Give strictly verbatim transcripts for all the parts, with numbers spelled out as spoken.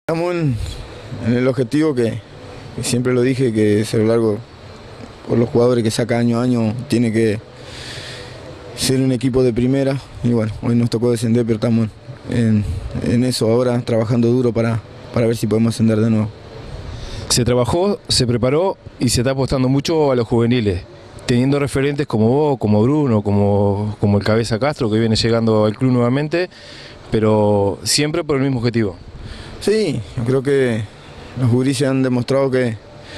Estamos en, en el objetivo que, que siempre lo dije, que Cerro Largo, por los jugadores que saca año a año, tiene que ser un equipo de primera. Y bueno, hoy nos tocó descender, pero estamos en, en eso ahora, trabajando duro para, para ver si podemos ascender de nuevo. Se trabajó, se preparó y se está apostando mucho a los juveniles, teniendo referentes como vos, como Bruno, como, como el Cabeza Castro, que viene llegando al club nuevamente, pero siempre por el mismo objetivo. Sí, yo creo que los gurises han demostrado que,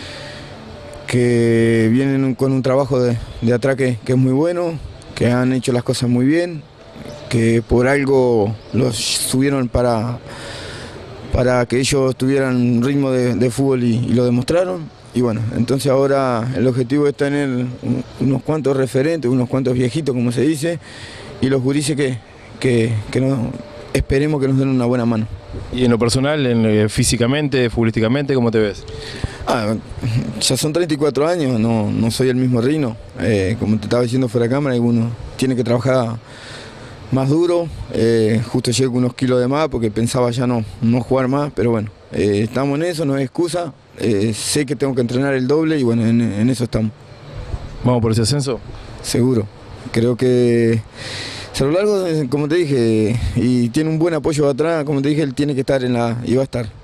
que vienen con un trabajo de, de atraque que es muy bueno, que han hecho las cosas muy bien, que por algo los subieron para, para que ellos tuvieran ritmo de, de fútbol y, y lo demostraron. Y bueno, entonces ahora el objetivo es tener unos cuantos referentes, unos cuantos viejitos, como se dice, y los gurises que, que, que nos, esperemos que nos den una buena mano. Y en lo personal, en, eh, físicamente, futbolísticamente, ¿cómo te ves? Ah, ya son treinta y cuatro años, no, no soy el mismo Rino. Eh, como te estaba diciendo fuera de cámara, uno tiene que trabajar más duro. Eh, justo llego unos kilos de más porque pensaba ya no, no jugar más, pero bueno, eh, estamos en eso, no es excusa. Eh, sé que tengo que entrenar el doble y bueno, en, en eso estamos. ¿Vamos por ese ascenso? Seguro. Creo que Cerro Largo, como te dije, y tiene un buen apoyo atrás, como te dije, él tiene que estar en la, y va a estar.